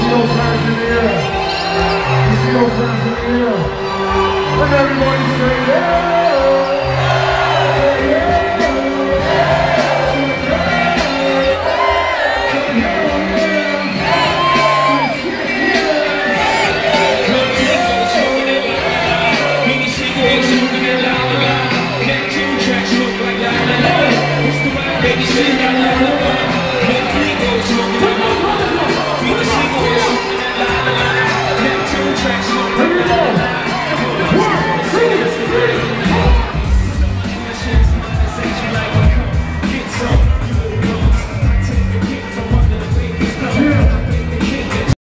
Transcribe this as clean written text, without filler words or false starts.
see those hands in the air. You see those hands in the air. Let everybody say yeah.